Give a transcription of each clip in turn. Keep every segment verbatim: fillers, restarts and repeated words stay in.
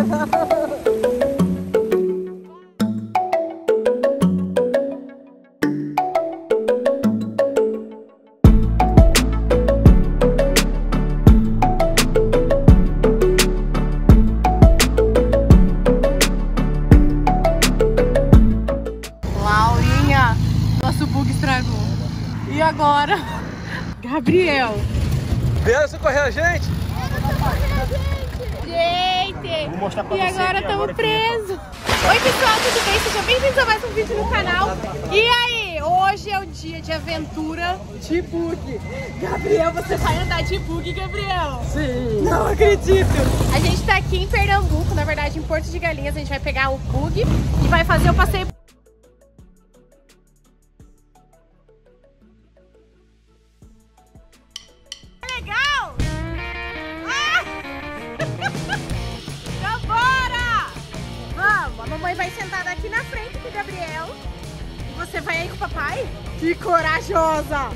E agora, Gabriel. Vieram socorrer a gente? Gente! Vou mostrar pra e você agora estamos presos. Oi pessoal, tudo bem? Sejam bem-vindos a mais um vídeo no canal. E aí, hoje é o dia de aventura de bug. Gabriel, você vai andar de bug, Gabriel? Sim! Não acredito! A gente tá aqui em Pernambuco, na verdade em Porto de Galinhas. A gente vai pegar o bug e vai fazer o passeio. Legal! Ah! Então bora! Vamos, a mamãe vai sentar aqui na frente com o Gabriel. E você vai aí com o papai? Que corajosa!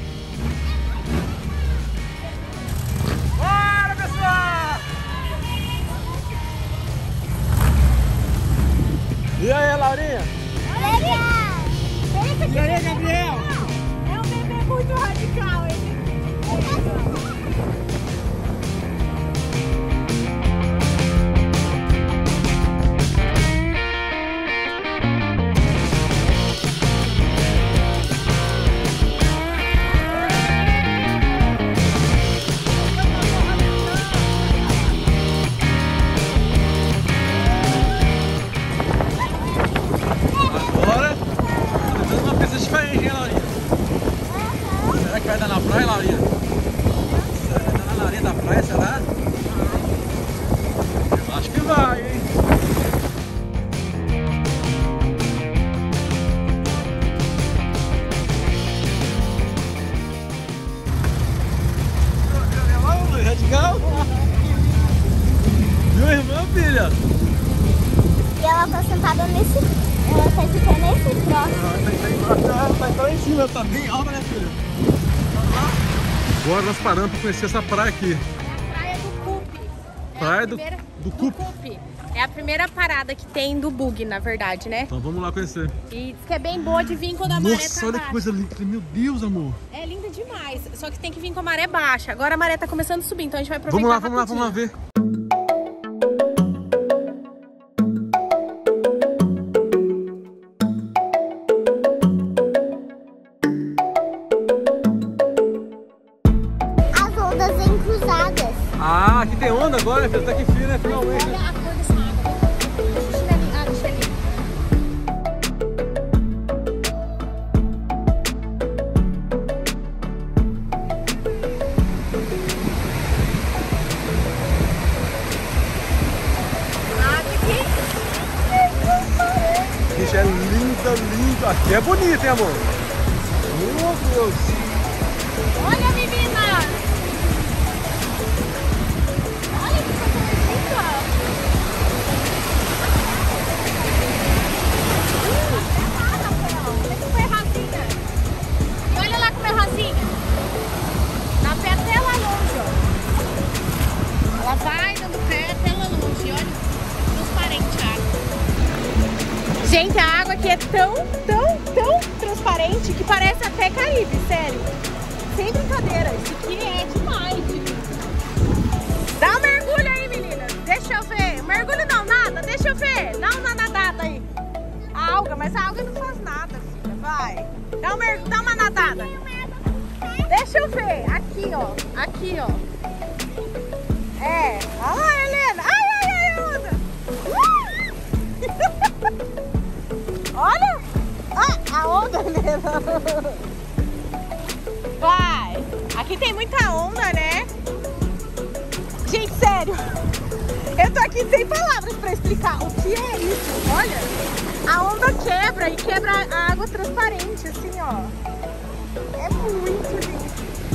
Bora, pessoal! E aí, Laurinha? Legal! E aí, Gabriel? É um bebê muito radical, hein? Agora, tô fazendo uma pista diferente, hein, Laurinha? Será que vai dar na praia, Laurinha? Será que vai dar na areia da praia, será? Eu acho que vai, hein? Radical? Viu, irmã, filha? E ela tá sentada nesse... Ela tá de pé nesse troço. Ah, tá, tá lá em cima, tá bem alta, né, filha? Agora nós paramos pra conhecer essa praia aqui. É a praia do Cupe. É Praia a do- primeira- do Cupe. Cupe. É a primeira parada que tem do bug, na verdade, né? Então vamos lá conhecer. E diz que é bem boa de vir quando a maré Nossa, tá olha baixa. que coisa linda. Meu Deus, amor. É linda demais, só que tem que vir com a maré baixa. Agora a maré tá começando a subir, então a gente vai aproveitar. Vamos lá, vamos lá, vamos lá rapidinho. ver. As ondas encruzadas. Ah, aqui tem onda agora, né, filho? Tá aqui frio, né? Finalmente. Olha a cor dessa água. Deixa eu tirar ali. Ah, deixa eu ali. Ah, aqui. Gente, é linda, linda. Aqui é bonito, hein, amor? Meu Deus. Olha, menina! Olha que coisa linda! E olha lá como é rasinha. Dá pé até lá longe, ó. Ela vai dando pé até lá longe. Olha, transparente a água. Gente, a água aqui é tão, tão, tão transparente que parece até Caribe, sério. Sem brincadeira, isso aqui é demais. Dá um mergulho aí, menina. Deixa eu ver. Mergulho não, nada. Deixa eu ver. Dá uma nadada aí. A alga, mas a alga não faz nada, filha. Vai. Dá, um mer... Dá uma nadada. Deixa eu ver. Aqui, ó. Aqui, ó. É. Olha lá, Helena. Ai, ai, ai, a onda. Olha. Ah, a onda, Helena. Vai! Aqui tem muita onda, né? Gente, sério! Eu tô aqui sem palavras pra explicar o que é isso. Olha! A onda quebra e quebra a água transparente, assim, ó. É muito lindo.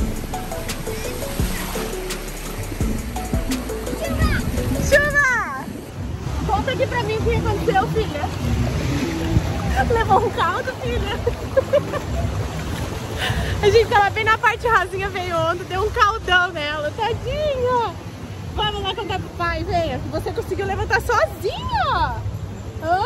Chuva! Chuva! Conta aqui pra mim o que aconteceu, filha. Levou um caldo, filha. A gente tava bem na parte rasinha, veio onda, deu um caldão nela, tadinha. Vamos lá contar pro pai, venha, você conseguiu levantar sozinha. Hã?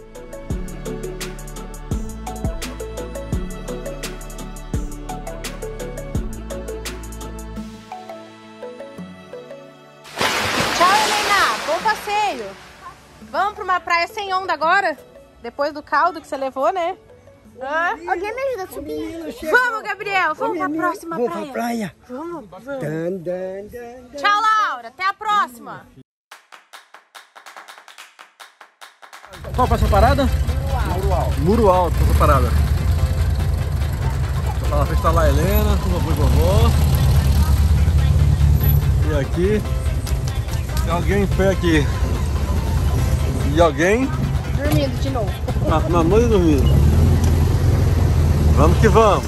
Tchau, Helena. Bom passeio. Vamos para uma praia sem onda agora? Depois do caldo que você levou, né? Ah, alguém me ajuda a subir? Vamos, Gabriel. Vamos para a próxima praia. Vamos pra praia. Vamos, vamos. Dan, dan, dan, dan. Tchau, Laura. Até a próxima. Qual a próxima parada? Muro alto. Muro Alto, próxima parada. Lá na frente tá lá a Helena, com o vovô e vovó. E aqui tem alguém em pé aqui. E alguém Dormindo de novo. na, na noite dormindo. Vamos que vamos.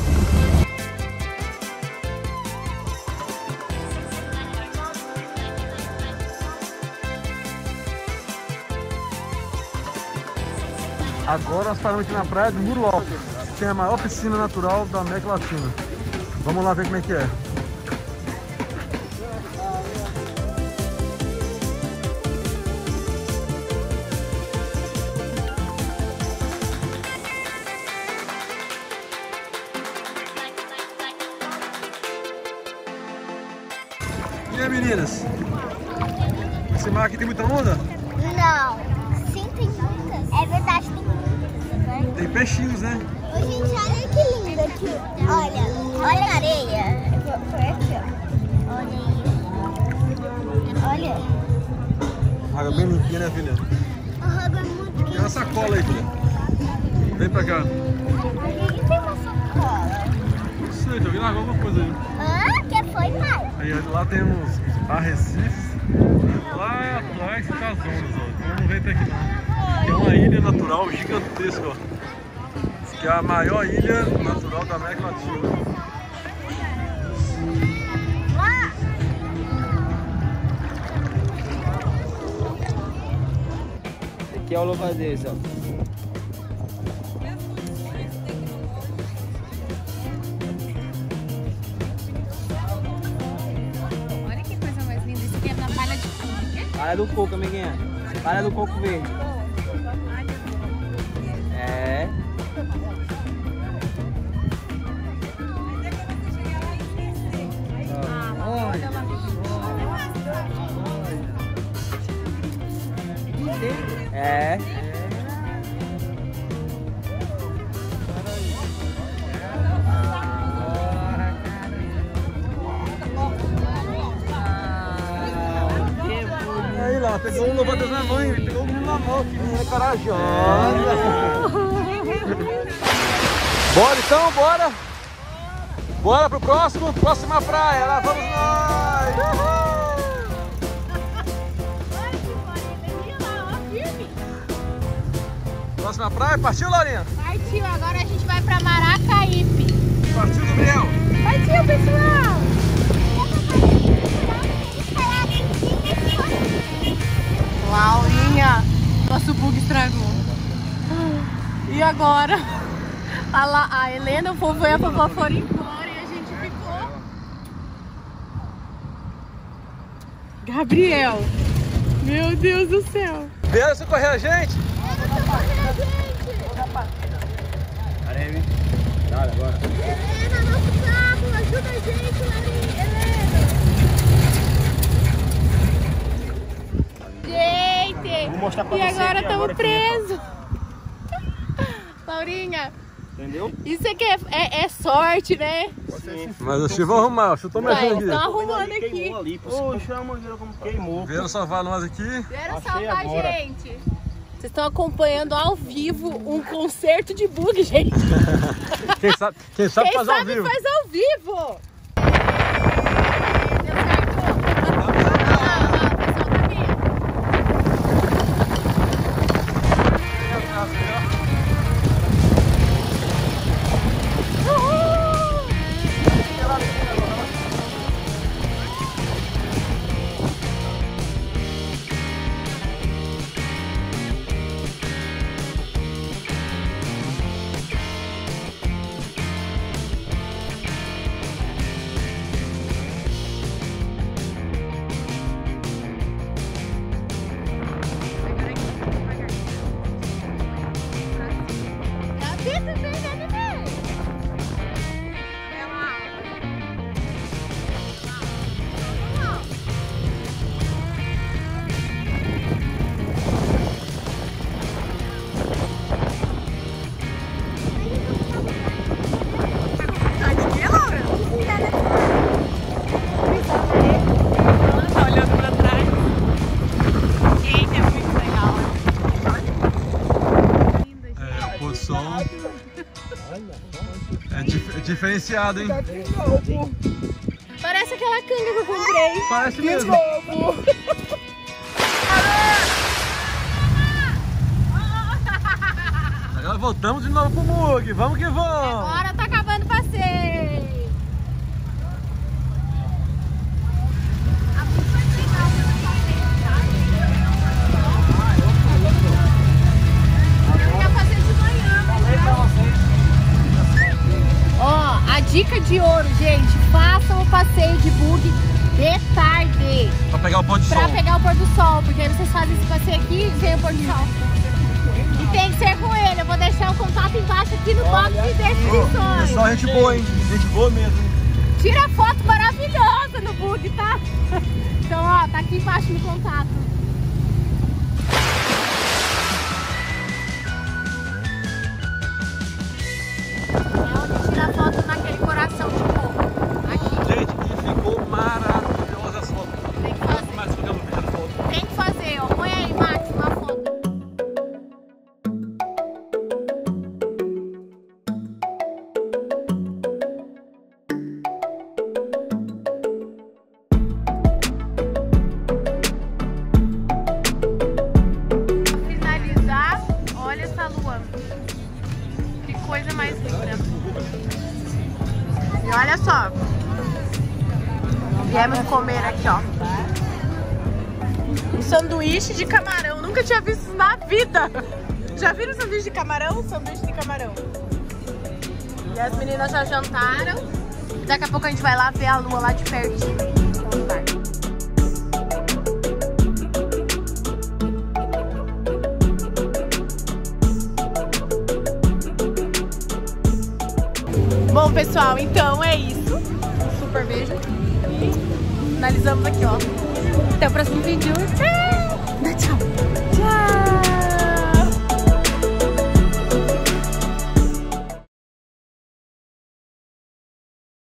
Agora nós paramos aqui na praia do Muro Alto, que é a maior piscina natural da América Latina. Vamos lá ver como é que é. E aí, meninas? Esse mar aqui tem muita onda? Não. Sim, tem muitas. É verdade, tem muitas. Né? Tem peixinhos, né? Ô, gente, olha que lindo aqui. Olha, olha a areia. Eu vou por aqui, ó. Olha aí. Olha. Água bem limpinha, né, filha? A água é muito Tem quente. uma sacola aí, filha. Vem pra cá. Aqui tem uma sacola. Não sei, alguém largou alguma coisa aí. Ah, que foi, pai? Aí lá tem uns arrecifes. Lá atrás tá as ondas, ó. Então não vem até aqui não. Tem uma ilha natural gigantesca, ó. Diz que é a maior ilha natural da América Latina. Lá. Aqui é o louvadez, ó. Olha que coisa mais linda. Isso aqui é na palha de coco. Palha do coco, amiguinha. Palha do coco verde. É. Olha lá. É. Aí lá, pegou um louva-a-Deus na mãe, pegou um na mão, que menina corajosa. Bora então, bora! Bora pro próximo, próxima praia, lá vamos nós! Próxima praia, partiu, Laurinha? Partiu, agora a gente vai pra Maracaípe. Partiu, Gabriel? Partiu, pessoal! Laurinha, nosso bug estragou. E agora? A, La, a Helena, o vovô e a vovó foram embora e a gente ficou. Gabriel, meu Deus do céu. Vieram socorrer a gente? Areme. Dale, agora. Helena, nosso carro, ajuda a gente, Helena. Gente, Vou mostrar pra e você agora aqui estamos agora, presos. Laurinha, Entendeu? isso aqui é, é, é sorte, né? Sim. Mas eu vou arrumar, eu tô Vai, mexendo estão aqui. arrumando aqui. Queimou ali, pô. Oxe, a mangueira como queimou. Vieram salvar nós aqui. Vieram Achei salvar a agora. gente. Vocês estão acompanhando ao vivo um concerto de bug, gente. Quem sabe, quem sabe Quem fazer ao sabe vivo. faz ao vivo. Diferenciado, hein? Parece aquela canga que eu comprei. Parece mesmo. Agora voltamos de novo pro Mug. Vamos que vamos. Agora tá acabando o passeio. Eu ia fazer de manhã, ó, a dica de ouro, gente, façam o passeio de bug de tarde. Pra pegar o pôr do sol. Pra pegar o pôr do sol, porque aí vocês fazem esse passeio aqui e vem o pôr do sol. E tem que ser com ele, eu vou deixar o contato embaixo aqui no box de descrições. Pessoal, gente boa, hein? Gente boa mesmo, hein? Tira foto maravilhosa no bug, tá? Então, ó, tá aqui embaixo no contato. É onde tira foto naquele coração de porco. Aqui. Gente, e ficou maravilhosa as fotos. Tem que fazer. Mas ficamos tirando foto. Tem que fazer, ó. Põe aí, Max, uma foto. Finalizar, olha essa lua. Que coisa mais linda. E olha só. Viemos comer aqui, ó. Um sanduíche de camarão. Nunca tinha visto isso na vida. Já viram sanduíche de camarão? Sanduíche de camarão. E as meninas já jantaram. Daqui a pouco a gente vai lá ver a lua lá de pertinho. Então vai. Bom, pessoal, então é isso. Um super beijo. E finalizamos aqui, ó. Até o próximo vídeo. Tchau! Tchau.